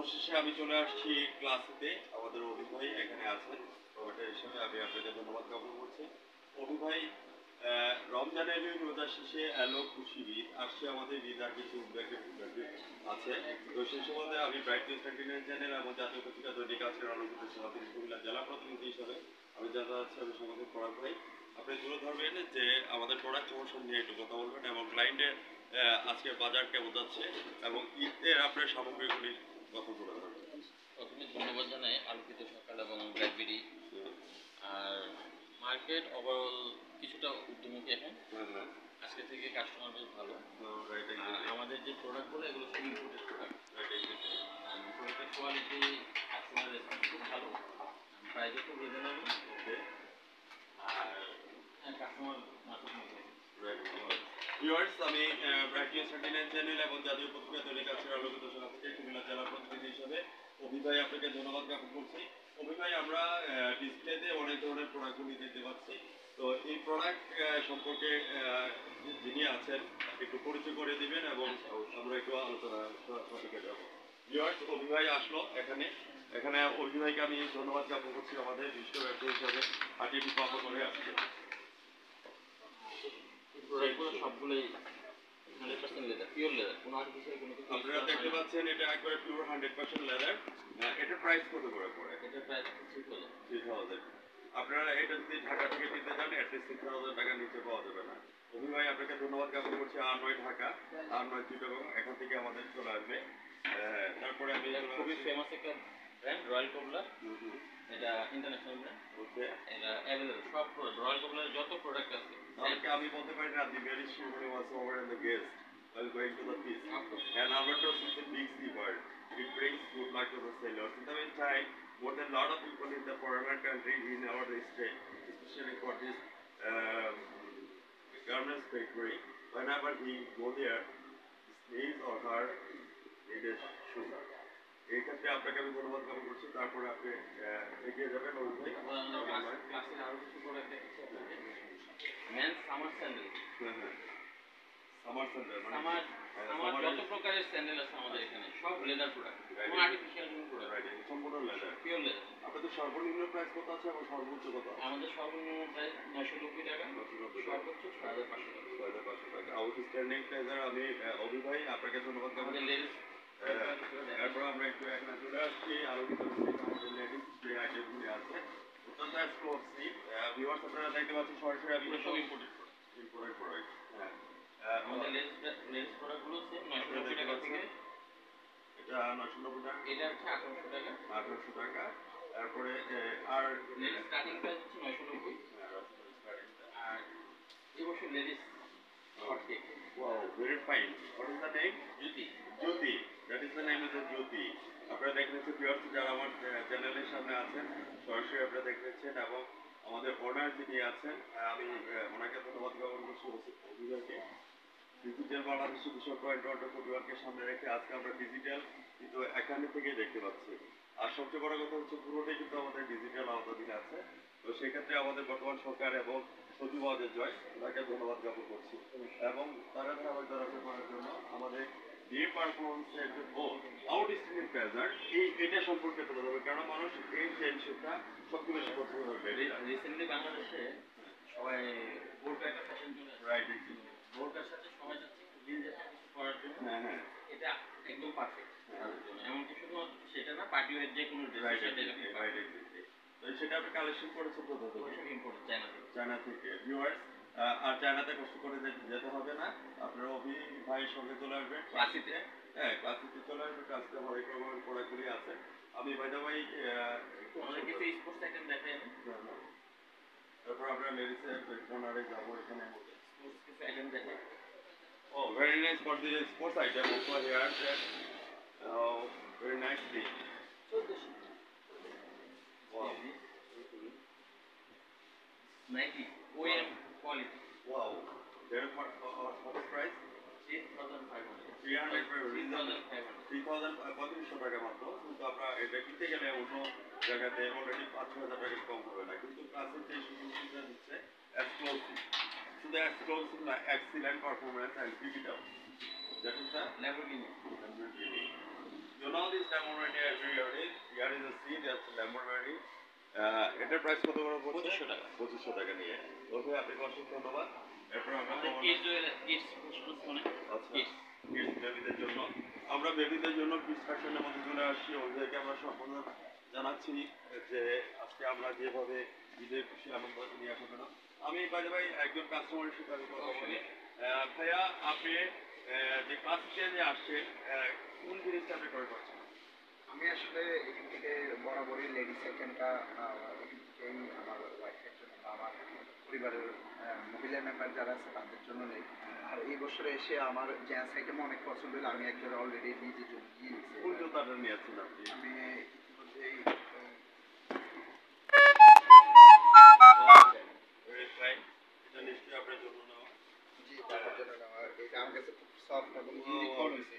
অবশেষে আমি চলে আসছি ক্লাসেতে। আমাদের অভি ভাই এখানে আছেন প্রোভাইডার হিসেবে। আমি আপনাকে ধন্যবাদ জ্ঞাপন করছি। অভি ভাই, রমজানের রোজা শেষে এলো খুশি ঈদ, আসছে আমাদের ঈদ আর কিছু আছে। তো সেই সুবাদে আমি ব্রাইট নিউজ 29 চ্যানেল এবং জাতীয় পত্রিকা দৈনিক আজকের আলোকিত সভাপতি কুমিল্লা জেলা প্রতিনিধি হিসাবে আমি জানতে চাচ্ছি, আমি সমাজে পড়া ভাই আপনি তুলে ধরবেন যে আমাদের প্রোডাক্ট প্রমোশন নিয়ে একটু কথা বলবেন এবং ক্লায়েন্টের আজকের বাজার কেমন যাচ্ছে এবং ঈদের আপনার সামগ্রীগুলির কথা তুলে ধরবেন। প্রথমে ধন্যবাদ জানাই আলোকিত সকাল এবং ব্ল্যাকবেরি। আর মার্কেট ওভারঅল কিছুটা ঊর্ধ্বমুখী এখন। আজকে থেকে কাস্টমার বেশ ভালো। আমাদের যে প্রোডাক্টগুলো এগুলো সব ইম্পোর্টেড প্রোডাক্ট। প্রোডাক্টের কোয়ালিটি কাস্টমার রেসপন্স খুব ভালো, প্রাইসও খুব রিজনেবল। আর কাস্টমার মার্কেট ভিউয়ার্স, আমি ব্রাইট নিউজ 29 চ্যানেল এবং জাতীয় পত্রিকা দৈনিক আজকের আলোকিত সভা থেকে কুমিল্লা জেলা প্রতিনিধি হিসাবে অভি ভাই আপনাকে ধন্যবাদ জ্ঞাপন করছি। অভি ভাই, আমরা ডিসপ্লেতে অনেক ধরনের প্রোডাক্টগুলি দেখতে পাচ্ছি। তো এই প্রোডাক্ট সম্পর্কে যিনি আছেন একটু পরিচয় করে দিবেন এবং আমরা একটু আলোচনা টপিকে যাব। ভিউয়ার্স, অভি ভাই আসলো এখানে। অভি ভাইকে আমি ধন্যবাদ জ্ঞাপন করছি আমাদের বিশ্ব ব্যবসায়ী হিসাবে হাটিটি পাবো করে আসছে। সবগুলোই 100% লেদার, পিওর লেদার, কোনো আর্টিফিশিয়াল কোনো কিছু। আপনারা দেখতে পাচ্ছেন এটা একবারে পিওর 100% লেদার। এটা প্রাইস কত করে পড়ে? এটা প্রাইস 3000। আপনারা এটা যদি ঢাকা থেকে নিতে চান অ্যাটলিস্ট 6000 টাকার নিচে পাওয়া যাবে না। অভি ভাই আপনাকে ধন্যবাদ জ্ঞাপন করছি। আর9 ঢাকা, আর9 চিটাগং, এখান থেকে আমাদের চলে আসবে। তারপরে আমি খুবই ফেমাস একটা ব্র্যান্ড রয়্যাল কোবলার। এটা ইন্টারন্যাশনাল ব্র্যান্ড। ওকে, এটা অ্যাভেলেবল সব রয়্যাল কোবলারের যত প্রোডাক্ট আছে। আমি বলতে পারি না, the very sure was over in the guest while going to the feast. And Albertos is a big sea bird. It brings good luck to the sailors. In the meantime, more than a lot of people in the foreign country in our state, especially for this garments factory, whenever he go there, his or her need a sugar. এই ক্ষেত্রে আপনাকে আমি ধন্যবাদ জ্ঞাপন করছি। তারপরে আপনি এগিয়ে যাবেন। ক্লাসের আরো কিছু প্রোডাক্ট দেখাচ্ছি আপনাকে। Men summer sandal. Summer sandal আমার যত প্রকারের স্যান্ডেল আছে আমাদের এখানে সব লেদার প্রোডাক্ট, কোনো আর্টিফিশিয়াল কোনো প্রোডাক্ট। সম্পূর্ণ লেদার, পিওর লেদার। আপনাদের সর্বনিম্ন প্রাইস কত আছে এবং সর্বোচ্চ কত আছে? আমাদের সর্বনিম্ন প্রাইস 990 টাকা, সর্বোচ্চ 6500 টাকা। 6500 টাকা। Outstanding pleasure. আমি অভি ভাই আপনাকে ধন্যবাদ আমাদের লেডিস। এরপর আমরা একটু এখানে চলে আসছি আরো কিছু আমাদের লেডিস যে আইটেমগুলি আছে অত্যন্ত এক্সক্লুসিভ। ভিউয়ার্স, আপনারা দেখতে পাচ্ছেন সরাসরি আমি সব ইম্পোর্টেড প্রোডাক্ট। আমাদের লেডিস প্রোডাক্টগুলো সেম 990 টাকা থেকে। এটা 990 টাকা, এটা হচ্ছে 1800 টাকা। 1800 টাকা। তারপরে আর লেডিস স্টার্টিং প্রাইস হচ্ছে 990। আর এই বছর ladies hot cake. Wow, very fine. What is the name? Jyoti. Jyoti, that is the name of the Jyoti. আপনারা দেখেছেন ভিউয়ার্স, যারা আমার চ্যানেলের সামনে আছেন সরাসরি আপনারা দেখেছেন এবং আমাদের ওনার যিনি আছেন, আমি ওনাকে ধন্যবাদ জ্ঞাপন করছি অভিভাবককে। ডিজিটাল বাংলাদেশের বিষয় পয়েন্ট পরিবারকে সামনে রেখে আজকে আমরা ডিজিটাল কিন্তু এখানে থেকে দেখতে পাচ্ছি। আর সবচেয়ে বড় কথা হচ্ছে পুরোটাই কিন্তু আমাদের ডিজিটাল আওতাধীন আছে। তো সেক্ষেত্রে আমাদের বর্তমান সরকার এবং সচিব মহোদয় জয়, তাকে ধন্যবাদ জ্ঞাপন করছি এবং তারা ধারাবাহিকতা করার জন্য আমাদের যে পারফরমেন্সের যে আউটস্ট্যান্ডিং প্লেজার এটা সম্পর্কে তুলে ধরবে, কারণ মানুষ এই জিনিসটা সবচেয়ে বেশি পছন্দ করবে। রিসেন্টলি বাংলাদেশে সবাই বোরকা একটা ফ্যাশন চলে আসছে। রাইট, বোরকার সাথে সবাই যাচ্ছে দিন যাচ্ছে পড়ার জন্য। হ্যাঁ, এটা একদম পারফেক্ট এমনকি শুধু সেটা না, পার্টি ওয়্যার যে কোনো ড্রেস সেটা আপনি কালেকশন করেছেন কোথা থেকে? ইম্পোর্ট চায়না থেকে। ভিউয়ার্স, আর চায়নাতে কষ্ট করে যেতে হবে না, আপনারা অভি ভাইয়ের সঙ্গে চলে আসবেন ক্লাসিতে। ক্লাসিতে চলে আসবেন। ক্লাসিতে হরেক রকমের প্রোডাক্টগুলি আছে। আমি ভাই আমাদের কিছু স্পোর্টস আইটেম দেখাই আমি। তারপর আমরা লেডিসের কর্নারে যাবো। এখানে স্পোর্টস কিছু আইটেম দেখাই। Oh, very nice for the sports item also here. Very nicely. Wow. Nike OEM quality. Wow. Their what price? 3,500. 3,500 টাকা মাত্র। কিন্তু আমরা এটা কিনতে গেলে অন্য জায়গাতে অলরেডি 5,000 টাকা কম হবে না। কিন্তু ক্লাসের যে সুযোগটা দিচ্ছে এক্সক্লুসিভ, শুধু এক্সক্লুসিভ না, excellent performance and digital. That is the Lamborghini. You know this Lamborghini every year is here is a seat that's Lamborghini. এটার প্রাইস কত করে পড়ছে? 2500 টাকা। 2500 টাকা নিয়ে। ওকে আপনাকে অসংখ্য ধন্যবাদ। এরপর আমরা আমাদের কিডস মানে আচ্ছা কিডস বেবিদের জন্য আমরা বেবিদের জন্য কিডস ফ্যাশনের মধ্যে চলে আসছি। ওদেরকে আমরা সম্পূর্ণ জানাচ্ছি যে আজকে আমরা যেভাবে ঈদের খুশি আনন্দ নিয়ে আসবো না। আমি বাইরে ভাই একজন কাস্টমারের সাথে আমি কথা বলি। ভাইয়া আপনি যে ক্লাসিকে যে আসছেন কোন জিনিসটা আপনি ক্রয় করছেন? আমি আসলে এখান থেকে বরাবরই লেডিস আইটেমটা এখান থেকেই আমার ওয়াইফের জন্য বা আমার পরিবারের মহিলা মেম্বার যারা আছে তাদের জন্য নেই। আর এই বছরে এসে আমার জেন্টস আইটেম অনেক পছন্দ হলো, আমি একজন অলরেডি নিজে জন্য দিয়ে কোন দিয়েছি। জুতাটা নিয়েছেন আপনি? আমি ইতিমধ্যেই ভেরিফাই এটা নিশ্চয়ই আপনার জন্য নেওয়া। জি তাদের জন্য নেওয়া। এটা আমার কাছে খুব সফট এবং ইউনিক হয়েছে।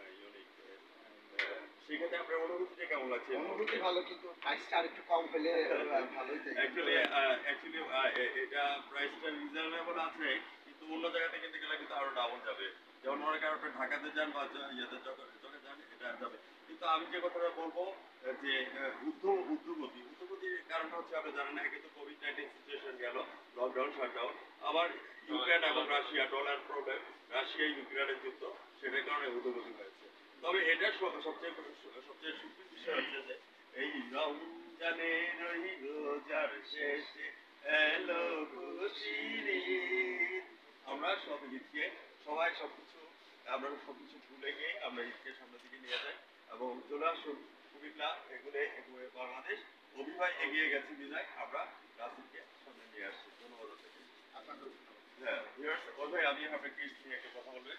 সেক্ষেত্রে আপনার অনুভূতিটা কেমন লাগছে? অনুভূতি ভালো, কিন্তু প্রাইসটা আরেকটু কম হলে ভালোই অ্যাকচুয়ালি এটা প্রাইসটা রিজনেবল আছে, কিন্তু অন্য জায়গা থেকে কিনতে গেলে কিন্তু আরো ডাবল যাবে। যেমন মনে করেন আপনি ঢাকাতে যান বা ইয়েতে চকে যান এটা যাবে। কিন্তু আমি যে কথাটা বলবো যে উদ্যোগতির কারণটা হচ্ছে আপনি জানেন একে তো কোভিড-19 সিচুয়েশন গেল, লকডাউন শাটডাউন, আবার ইউক্রেন এবং রাশিয়া ডলার প্রবলেম, রাশিয়া ইউক্রেনের যুদ্ধ, সেটার কারণে উদ্যোগতি হয়েছে। তবে এটা সবচেয়ে সুখের বিষয় হচ্ছে যে এই রমজানের ওই রোজার শেষে এলো খুশির ঈদ। আমরা সব ঈদকে সবাই আমরা সবকিছু ভুলে গিয়ে আমরা ঈদকে সামনের দিকে নিয়ে যাই এবং চলে আসুন কুমিল্লা এগুলো বাংলাদেশ অভিভাই এগিয়ে গেছে বিদায় আমরা রাসুলকে সামনে নিয়ে আসছি। ধন্যবাদ আপনাকে। হ্যাঁ ভিউয়ার্স ভাই আপনি আপনার কিডস নিয়ে একটা কথা বলবেন।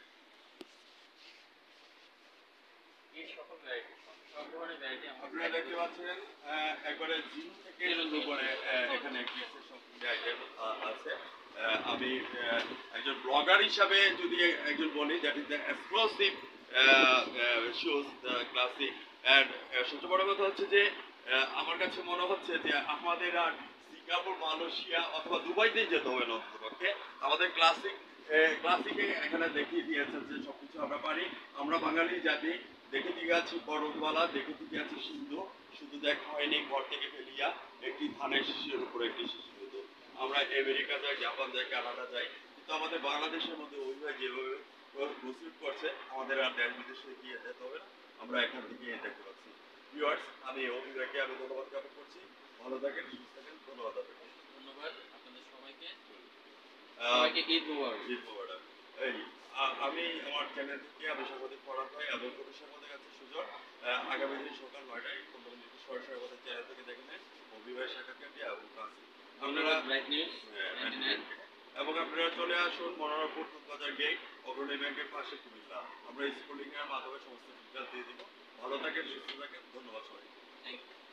এই সকল ভ্যারাইটি সব ধরনের ভ্যারাইটি আপনারা দেখতে পাচ্ছেন একবারে জিরো থেকে শুরু করে এখানে কিডসের সব আইটেম আছে। আমি একজন ব্লগার হিসাবে যদি একজন বলি that is the exclusive shoes the classic and সবচেয়ে বড় কথা হচ্ছে যে আমার কাছে মনে হচ্ছে যে আমাদের আর সিঙ্গাপুর মালয়েশিয়া অথবা দুবাইতে যেতে হবে না, অন্ততপক্ষে আমাদের ক্লাসিকে এখানে দেখিয়ে দিয়েছেন যে সবকিছু আমরা পারি। আমরা বাঙালি জাতি দেখে দিয়ে গেছি পরববালা, দেখে দিয়ে গেছি সিন্ধু, শুধু দেখা হয়নি ঘর থেকে ফেলিয়া একটি ধানের শীষের উপরে একটি শিশু হতো। আমরা আমেরিকা যাই, জাপান যাই, কানাডা যাই, কিন্তু আমাদের বাংলাদেশের মধ্যে ওইভাবে যেভাবে প্রস্তুত করছে আমাদের আর দেশ বিদেশে গিয়ে যেতে হবে না, আমরা এখান থেকে দেখতে পাচ্ছি। ভিউয়ার্স আমি অভিভাবককে আমি ধন্যবাদ জ্ঞাপন করছি। ভালো থাকেন, সুস্থ থাকেন। ধন্যবাদ আপনাকে। ধন্যবাদ আপনাদের সবাইকে ঈদ মোবারক। ঈদ মোবারক। এই আমি আমার চ্যানেল থেকে আমি সাংবাদিক ফরহাদ ভাই এবং প্রতিষ্ঠার মধ্যে কাছে সুযোগ আগামী দিন সকাল 9টায় 15 মিনিটে সরাসরি আমাদের চ্যানেল থেকে দেখে নেন অভিভাবক সাক্ষাৎকারটি এবং ক্লাসে আপনারা ব্রাইট নিউজ 99 এবং আপনারা চলে আসুন মনোরমপুর বাজার গেট অগ্রণী ব্যাংকের পাশে কুমিল্লা। আমরা স্কুলিং এর মাধ্যমে সমস্ত ডিটেইলস দিয়ে দিব। ভালো থাকেন, সুস্থ থাকেন। ধন্যবাদ সবাই। Thank you.